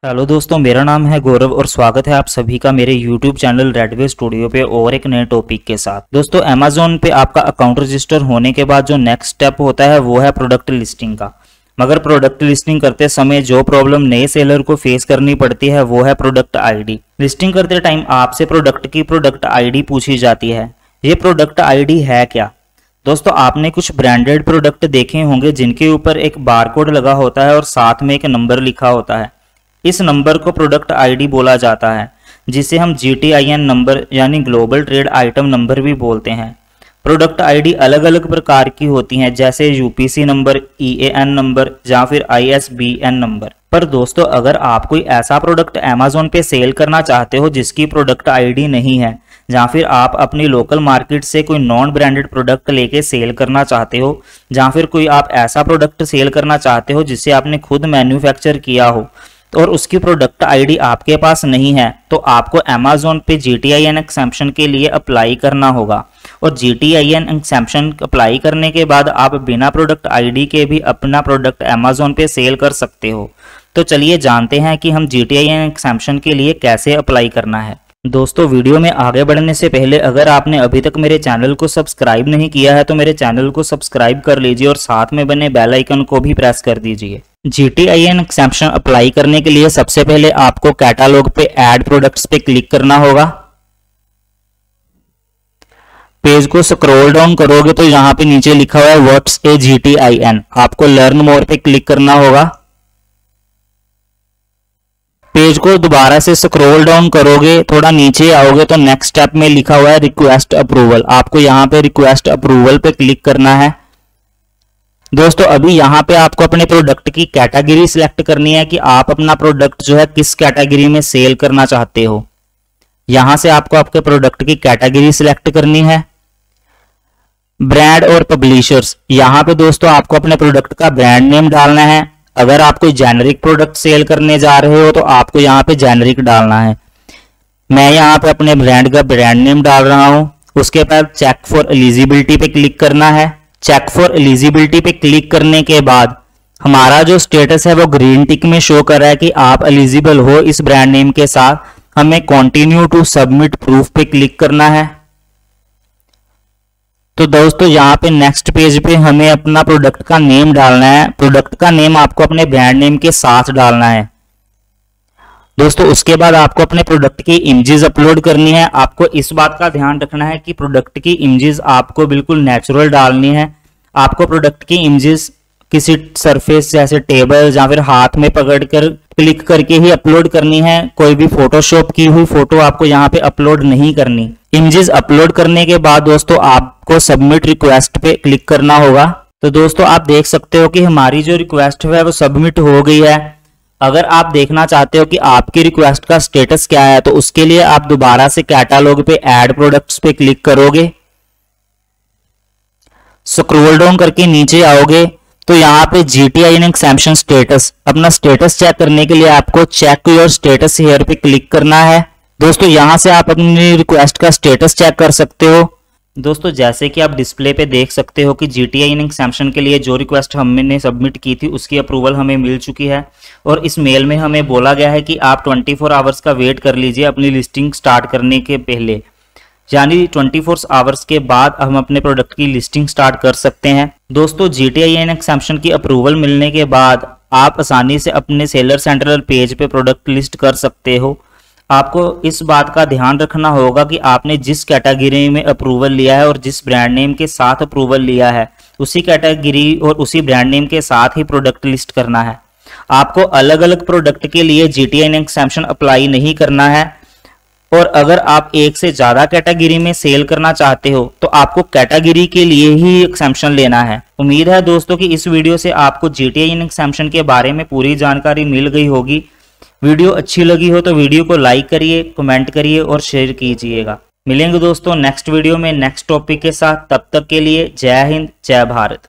Hello दोस्तों, मेरा नाम है गौरव और स्वागत है आप सभी का मेरे YouTube चैनल रेडवे स्टूडियो पे और एक नए टॉपिक के साथ। दोस्तों, Amazon पे आपका अकाउंट रजिस्टर होने के बाद जो नेक्स्ट स्टेप होता है वो है प्रोडक्ट लिस्टिंग का। मगर प्रोडक्ट लिस्टिंग करते समय जो प्रॉब्लम नए सेलर को फेस करनी पड़ती है वो है प्रोडक्ट आईडी। लिस्टिंग करते टाइम आपसे प्रोडक्ट की प्रोडक्ट आईडी पूछी जाती है। ये प्रोडक्ट आईडी है क्या? दोस्तों, आपने कुछ ब्रांडेड प्रोडक्ट देखे होंगे जिनके ऊपर एक बारकोड लगा होता है और साथ में एक नंबर लिखा होता है। इस नंबर को प्रोडक्ट आईडी बोला जाता है, जिसे हम GTIN नंबर यानी ग्लोबल ट्रेड आइटम नंबर भी बोलते हैं। प्रोडक्ट आईडी अलग अलग प्रकार की होती हैं, जैसे UPC नंबर, EAN नंबर या फिर ISBN नंबर। पर दोस्तों, अगर आप कोई ऐसा प्रोडक्ट Amazon पे सेल करना चाहते हो जिसकी प्रोडक्ट आईडी नहीं है, या फिर आप अपनी लोकल मार्केट से कोई नॉन ब्रांडेड प्रोडक्ट लेके सेल करना चाहते हो, या फिर कोई आप ऐसा प्रोडक्ट सेल करना चाहते हो जिसे आपने खुद मैन्युफैक्चर किया हो और उसकी प्रोडक्ट आईडी आपके पास नहीं है, तो आपको Amazon पे GTIN एक्सेम्पशन के लिए अप्लाई करना होगा। और GTIN एक्सेम्पशन अप्लाई करने के बाद आप बिना प्रोडक्ट आईडी के भी अपना प्रोडक्ट Amazon पे सेल कर सकते हो। तो चलिए जानते हैं कि हम GTIN एक्सेम्पशन के लिए कैसे अप्लाई करना है। दोस्तों, वीडियो में आगे बढ़ने से पहले अगर आपने अभी तक मेरे चैनल को सब्सक्राइब नहीं किया है तो मेरे चैनल को सब्सक्राइब कर लीजिए और साथ में बने बेल आइकन को भी प्रेस कर दीजिए। GTIN एक्सेम्पशन अप्लाई करने के लिए सबसे पहले आपको कैटालॉग पे ऐड प्रोडक्ट्स पे क्लिक करना होगा। पेज को स्क्रॉल डाउन करोगे तो यहाँ पे नीचे लिखा हुआ है व्हाट्स ए GTIN। आपको लर्न मोर पे क्लिक करना होगा। पेज को दोबारा से स्क्रॉल डाउन करोगे, थोड़ा नीचे आओगे तो नेक्स्ट स्टेप में लिखा हुआ है रिक्वेस्ट अप्रूवल। आपको यहाँ पे रिक्वेस्ट अप्रूवल पे क्लिक करना है। दोस्तों, अभी यहाँ पे आपको अपने प्रोडक्ट की कैटेगरी सिलेक्ट करनी है कि आप अपना प्रोडक्ट जो है किस कैटेगरी में सेल करना चाहते हो। यहां से आपको आपके प्रोडक्ट की कैटेगरी सिलेक्ट करनी है। ब्रांड और पब्लिशर्स, यहाँ पे दोस्तों आपको अपने प्रोडक्ट का ब्रांड नेम डालना है। अगर आप कोई जेनरिक प्रोडक्ट सेल करने जा रहे हो तो आपको यहाँ पे जेनरिक डालना है। मैं यहाँ पे अपने ब्रांड का ब्रांड नेम डाल रहा हूं। उसके बाद चेक फॉर एलिजिबिलिटी पे क्लिक करना है। चेक फॉर एलिजिबिलिटी पे क्लिक करने के बाद हमारा जो स्टेटस है वो ग्रीन टिक में शो कर रहा है कि आप एलिजिबल हो इस ब्रांड नेम के साथ। हमें कंटिन्यू टू सबमिट प्रूफ पे क्लिक करना है। तो दोस्तों, यहाँ पे नेक्स्ट पेज पे हमें अपना प्रोडक्ट का नेम डालना है। प्रोडक्ट का नेम आपको अपने ब्रांड नेम के साथ डालना है। दोस्तों, उसके बाद आपको अपने प्रोडक्ट की इमेजेस अपलोड करनी है। आपको इस बात का ध्यान रखना है कि प्रोडक्ट की इमेजेस आपको बिल्कुल नेचुरल डालनी है। आपको प्रोडक्ट की इमेजेस किसी सरफेस जैसे टेबल या फिर हाथ में पकड़कर क्लिक करके ही अपलोड करनी है। कोई भी फोटोशॉप की हुई फोटो आपको यहाँ पे अपलोड नहीं करनी। इमेजेस अपलोड करने के बाद दोस्तों आपको सबमिट रिक्वेस्ट पे क्लिक करना होगा। तो दोस्तों, आप देख सकते हो कि हमारी जो रिक्वेस्ट है वो सबमिट हो गई है। अगर आप देखना चाहते हो कि आपकी रिक्वेस्ट का स्टेटस क्या है तो उसके लिए आप दोबारा से कैटालॉग पे ऐड प्रोडक्ट्स पे क्लिक करोगे। स्क्रॉल डाउन करके नीचे आओगे तो यहाँ पे GTIN एक्सेम्पशन स्टेटस, अपना स्टेटस चेक करने के लिए आपको चेक योर स्टेटस हियर पे क्लिक करना है। दोस्तों, यहां से आप अपनी रिक्वेस्ट का स्टेटस चेक कर सकते हो। दोस्तों, जैसे कि आप डिस्प्ले पे देख सकते हो कि GTIN एक्सेम्पशन के लिए जो रिक्वेस्ट हमने सबमिट की थी उसकी अप्रूवल हमें मिल चुकी है। और इस मेल में हमें बोला गया है कि आप 24 आवर्स का वेट कर लीजिए अपनी लिस्टिंग स्टार्ट करने के पहले, यानी 24 आवर्स के बाद हम अपने प्रोडक्ट की लिस्टिंग स्टार्ट कर सकते हैं। दोस्तों, GTIN एक्सेम्पशन की अप्रूवल मिलने के बाद आप आसानी से अपने सेलर सेंट्रल पेज पे प्रोडक्ट लिस्ट कर सकते हो। आपको इस बात का ध्यान रखना होगा कि आपने जिस कैटेगरी में अप्रूवल लिया है और जिस ब्रांड नेम के साथ अप्रूवल लिया है उसी कैटेगरी और उसी ब्रांड नेम के साथ ही प्रोडक्ट लिस्ट करना है। आपको अलग अलग प्रोडक्ट के लिए GTIN एक्सेम्पशन अप्लाई नहीं करना है। और अगर आप एक से ज्यादा कैटेगरी में सेल करना चाहते हो तो आपको कैटेगरी के लिए ही एक्सेम्पशन लेना है। उम्मीद है दोस्तों कि इस वीडियो से आपको GTIN एक्सेम्पशन के बारे में पूरी जानकारी मिल गई होगी। वीडियो अच्छी लगी हो तो वीडियो को लाइक करिए, कमेंट करिए और शेयर कीजिएगा। मिलेंगे दोस्तों नेक्स्ट वीडियो में नेक्स्ट टॉपिक के साथ। तब तक के लिए जय हिंद, जय भारत।